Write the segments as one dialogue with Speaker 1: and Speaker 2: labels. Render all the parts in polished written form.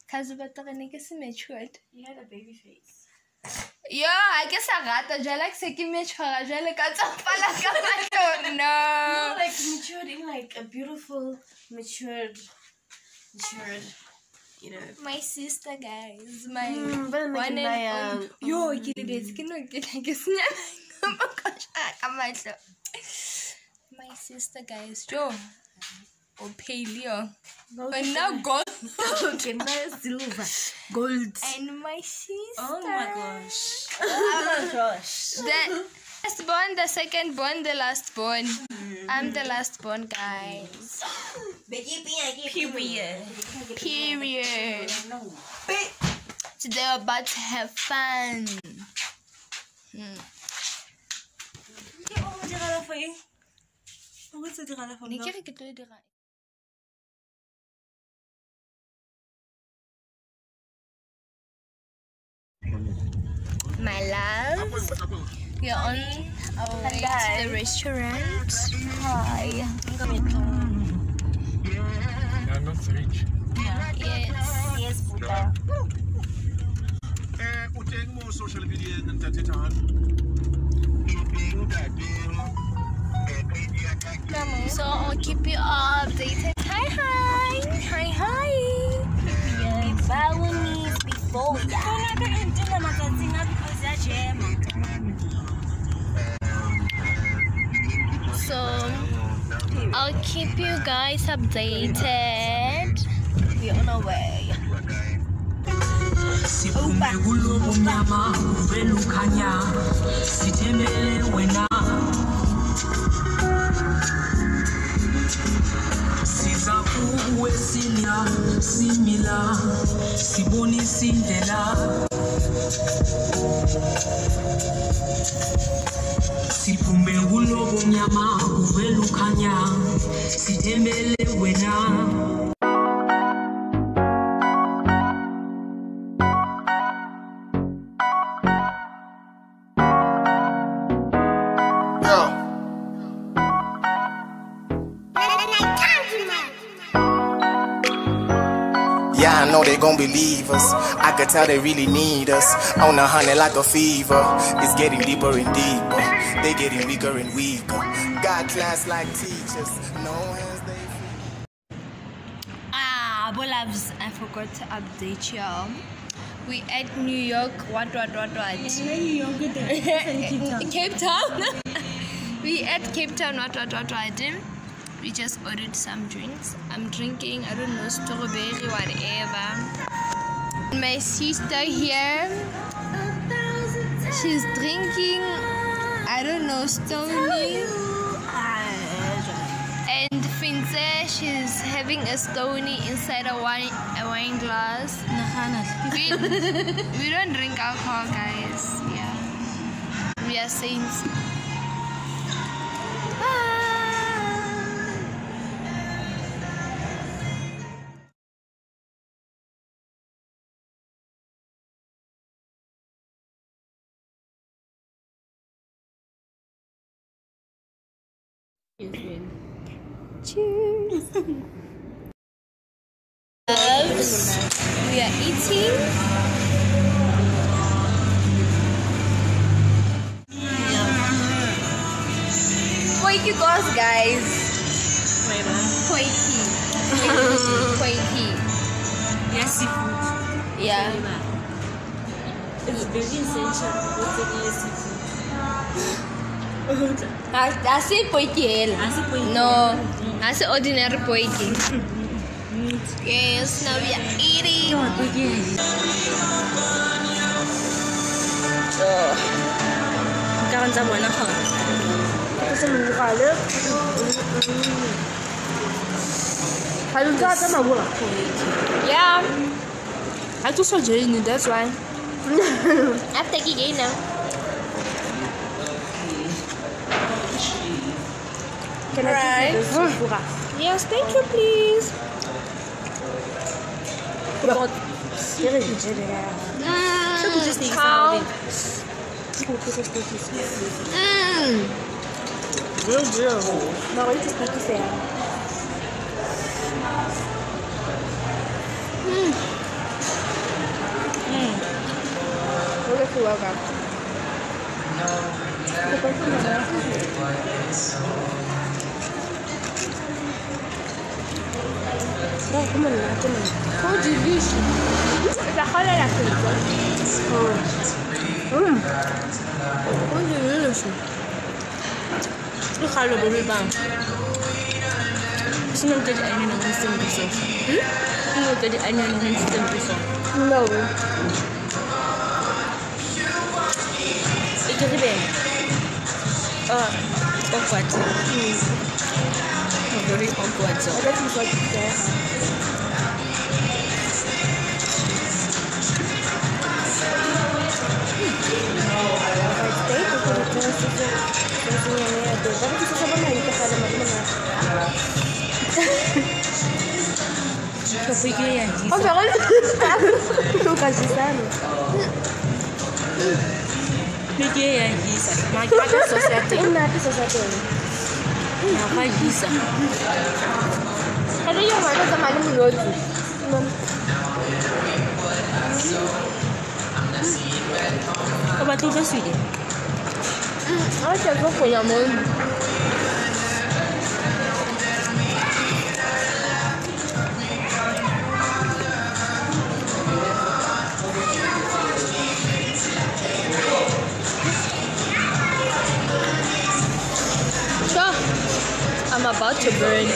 Speaker 1: Cause but matured.
Speaker 2: You had a baby face.
Speaker 1: Yeah, I guess I got the like second mature. I like no.
Speaker 2: No, like matured in like a beautiful, matured. You know.
Speaker 1: My sister, guys. My
Speaker 2: one and only.
Speaker 1: Yo, my sister, guys. Yo. Or paleo. But now gold.
Speaker 2: Okay, now silver. Gold.
Speaker 1: And my sister.
Speaker 2: Oh my gosh. Oh my gosh.
Speaker 1: The first born, the second born, the last born. I'm the last born, guys.
Speaker 2: Period.
Speaker 1: Today we're about to have fun. My love, we are on our way to the restaurant. Hi.
Speaker 3: Yeah, not rich.
Speaker 1: Yes, Buddha.
Speaker 3: Social media
Speaker 1: So I'll keep you updated. Hi.
Speaker 2: Follow me before
Speaker 1: So I'll keep you guys updated. We're on our way.
Speaker 4: Yeah, I know they gon' believe us. I could tell they really need us. On a honey like a fever. It's getting deeper and deeper. They getting weaker and weaker. Got class like teachers. No hands they free.
Speaker 1: Loves, I forgot to update y'all. We at New York. What? Cape Town. We at Cape Town. What? We just ordered some drinks. I'm drinking, I don't know, strawberry, whatever. My sister here, she's drinking, I don't know, Stony. And Finze, she's having a Stony inside a wine glass. We don't drink alcohol, guys. Yeah, we are saints. Cheers. Loves, we are eating. Poiki goes, guys. Poiki.
Speaker 2: Yes, seafood.
Speaker 1: Yeah.
Speaker 2: It's very essential. What's the seafood?
Speaker 1: I say poiki. No, I say ordinary poiki. Yes, now we are eating. Yeah. I just saw Jane, that's why. I'm taking it now. Can I take this? Yes, thank you, please. welcome.
Speaker 2: Oh, come on, how delicious.
Speaker 1: It's a holiday pizza.
Speaker 2: How delicious. Look how the baby bang. It's not that onion on instant sauce. It's not that onion on instant sauce.
Speaker 1: No.
Speaker 2: It's a bit. Awkward. Very awkward.
Speaker 1: I bet you like it there. I'm about to burn.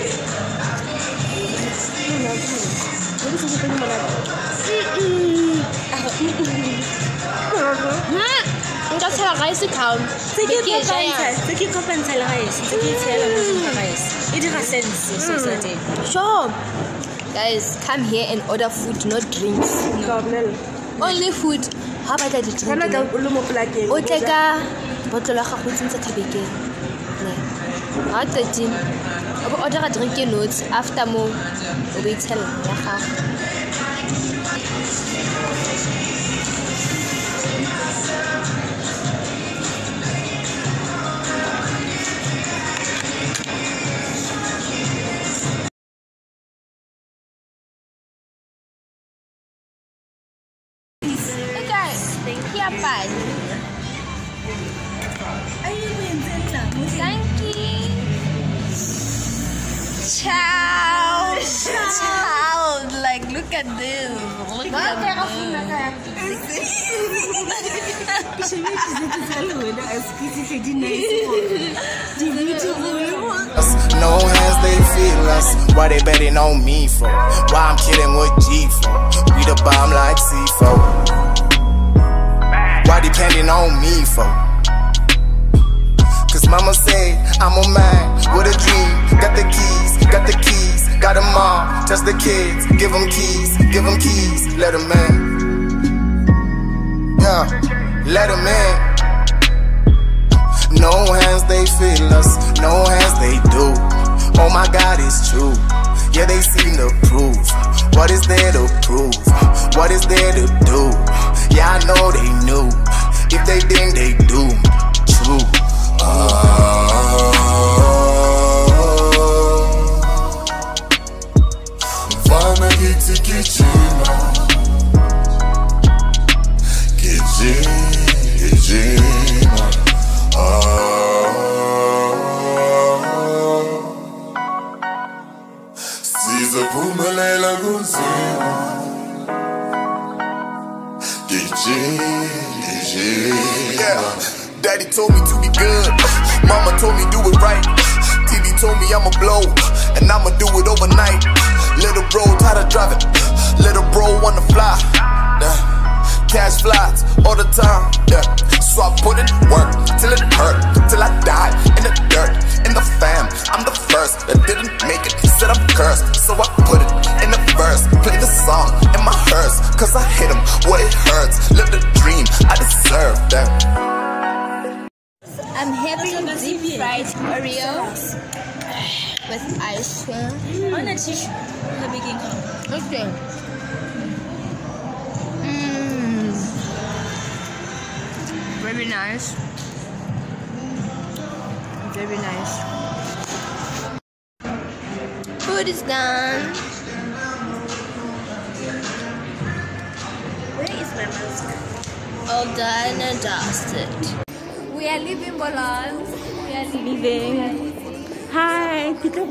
Speaker 1: That's how rice comes. Sure. Guys, come here and order food, not drinks. Only food. How about the drink? O take a bottle of coffee since the beginning. At the gym, order a drinking notes after more. We tell hey guys, thank you. Thank you. Ciao. Ciao. Like, look at this. Look at
Speaker 4: No hands, they feel us. Why they betting on me for? Why I'm kidding with G for? We the bomb like C4. Why depending on me for? Cause mama say I'm a man with a dream. Got the keys, got them all. Just the kids, give them keys, let them in. Yeah, let them in. No hands, they feel us. No hands, they do. Oh my God, it's true. Yeah, they seem to prove. What is there to prove? What is there to do? Yeah, I know they knew. If they didn't, they doomed. True.
Speaker 5: Mfana githi gijima gijima sizophumelela kunzima
Speaker 4: Yeah, daddy told me to be good. Mama told me do it right. TV told me I'ma blow, and I'ma do it overnight. Little bro try to drive it. Little bro wanna fly. Cash flies all the time. So I put in work till it hurt, till I died in the dirt, in the fam. I'm the first that didn't make it. Said I'm cursed, so I put it in the verse. Play the song in my hearse, cause I hit him where it hurts. Live the dream, I deserve that.
Speaker 1: I'm having deep fried Oreos with ice cream.
Speaker 2: On a tissue.
Speaker 1: Okay. Very nice. Very nice. Food is done.
Speaker 2: Where is my mask?
Speaker 1: All done and dusted. We are leaving Bolans. We are
Speaker 2: Leaving. Hi.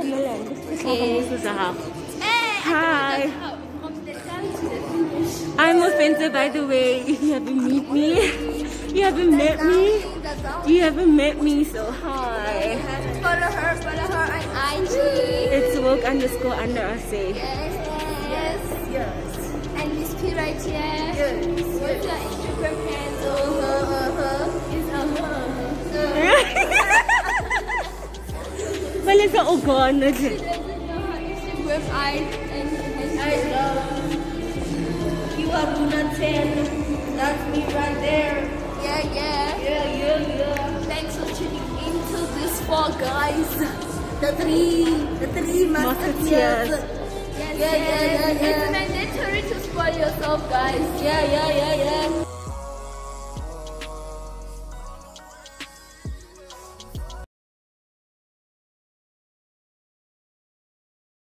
Speaker 2: Hi. I'm offended, by the way. If you haven't met me, you haven't met me, so hi.
Speaker 1: Follow her on IG.
Speaker 2: It's work_under.
Speaker 1: Yes. And Miss P right here. Yes. What's your Instagram handle? It's
Speaker 2: Well, it's all gone.
Speaker 1: Instagram I love. You are Luna 10. That's me right there. Yeah. Thanks for tuning into this for guys. The three musketeers. Yes. It's mandatory to spoil yourself, guys. Yeah.